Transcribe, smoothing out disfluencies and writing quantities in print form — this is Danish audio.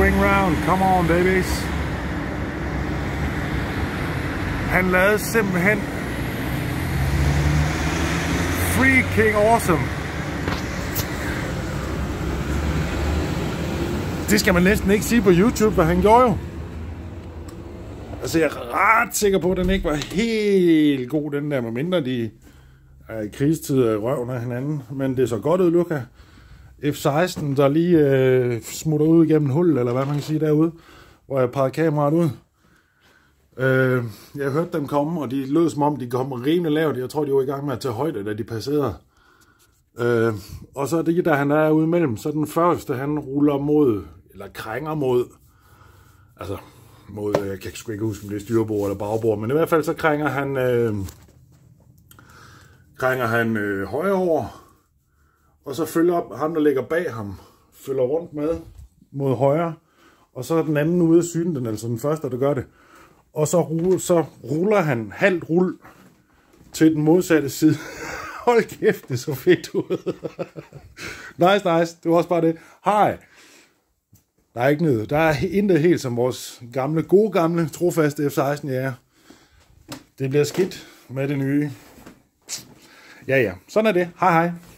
swing round. Come on, babies. Han lavede simpelthen freaking awesome. Det skal man næsten ikke sige på YouTube, hvad han gjorde jo. Altså, jeg er ret sikker på, at den ikke var helt god, den der, medmindre de er i krigstid af røven af hinanden. Men det er så godt ud, Luca. F-16, der lige smutter ud igennem hul, eller hvad man kan sige derude, hvor jeg parrede kameraet ud. Jeg hørte dem komme, og de lød som om, de kom rimelig lavt. Jeg tror, de var i gang med at tage højde, da de passerede. Og så er det, der han er ude imellem, så den første, han ruller mod, eller krænger mod, altså mod, jeg kan sgu ikke huske, om det er styrbord eller bagbord, men i hvert fald så krænger han højre over, og så følger ham, der ligger bag ham, følger rundt med mod højre, og så er den anden ude af synen, den, altså den første, der gør det. Og så ruller han halvt rul til den modsatte side. Hold kæft, det så fedt ud. Nice. Det var også bare det. Hej. Der er ikke noget. Der er intet helt som vores gode gamle, trofaste F-16 jæger. Det bliver skidt med det nye. Ja. Sådan er det. Hej.